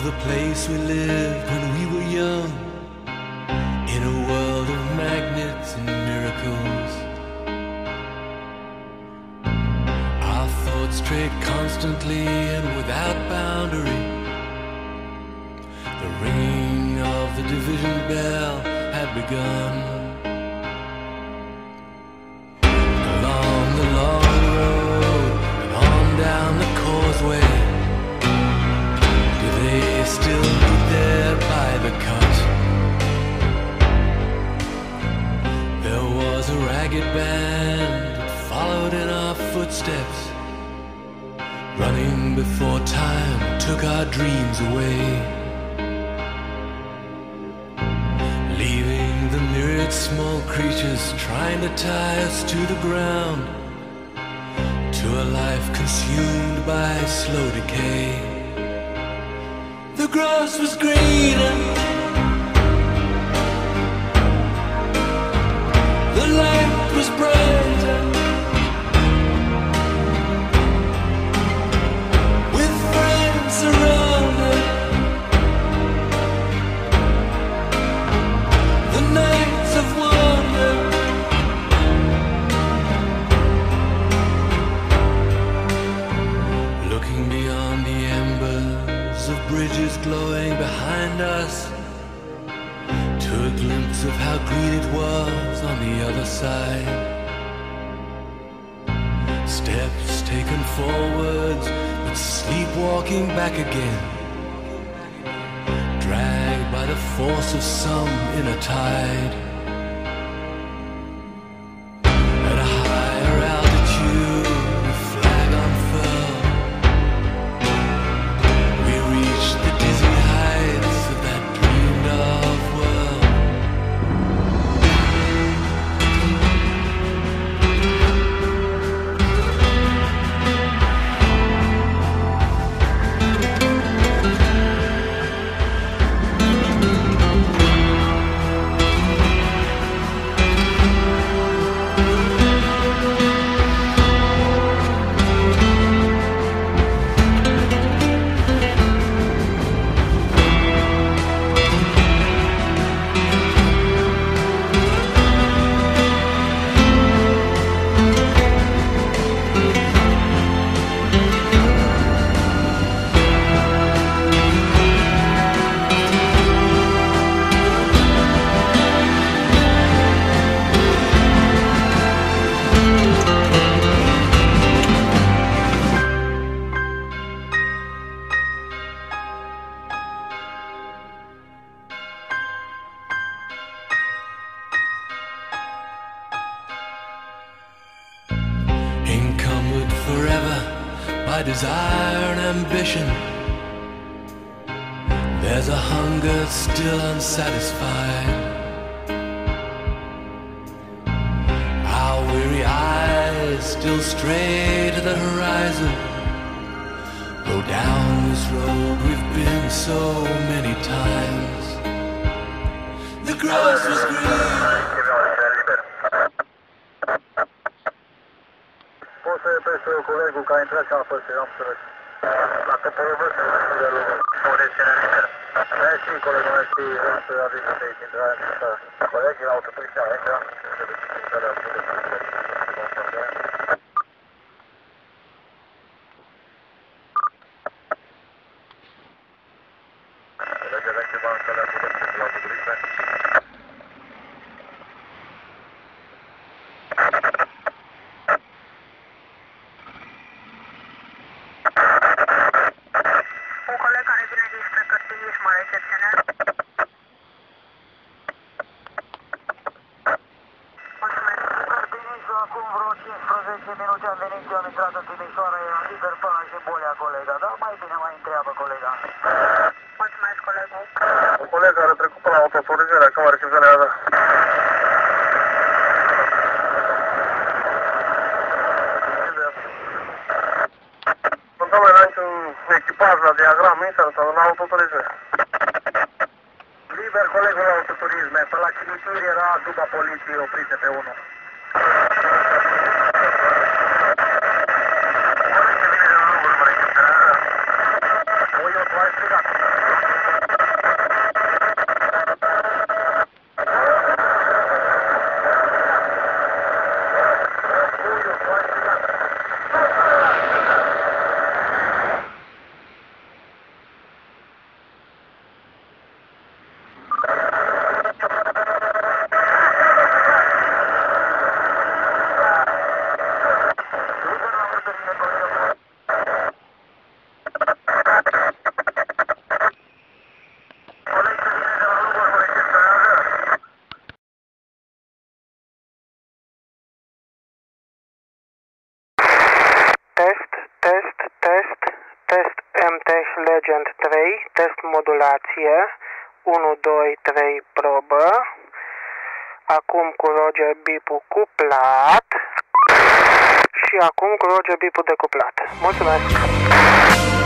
of the place we lived when we were young, in a world of magnets and miracles. Our thoughts strayed constantly and without boundary. The ringing of the division bell had begun. Along the long road and on down the causeway, do they still meet there by the cut? There was a ragged band that followed in our footsteps, running before time took our dreams away, leaving the myriad small creatures trying to tie us to the ground, to a life consumed by slow decay. The grass was greener, the light was brighter, with friends around us. The nights of wonder, looking beyond the embers of bridges glowing behind us, to a glimpse of how green it was on the other side. Steps taken forwards, but sleepwalking back again, dragged by the force of some inner tide. At a higher altitude, the flag unfurled, we reached the dizzy heights of that dreamed of world. Encumbered forever by desire and ambition, there's a hunger still unsatisfied. Our weary eyes still stray to the horizon, though down this road we've been so many times. The grass was green. Poți să iei pe colegul care a intrat și a fost, am înțeles. La topologă se de lucru. O reținere liberă. Mersi, colegul, mersi, vreau să avize pe aici, intrarea în țară. Colegii la autoturistea aici, se duce în țara Colegii avem ceva în țara la autoturistea. Acum vreo 15 minute am venit și am intrat în Timișoara, eram liber până și bolea colega, dar mai bine mai întreabă colega. Mulțumesc, colegul. Un coleg care a trecut pe la autoturizare, acum rechizează. Domnule, n-ai un echipaj la diagram, sau la autoturizare? Liber colegul la autoturisme, pe la cimitir era după poliție oprite pe unul. Oi, eu tô explicando. MTech Legend 3, test modulație, 1, 2, 3, probă. Acum cu Roger Bipu cuplat și acum cu Roger Bipu decuplat. Mulțumesc!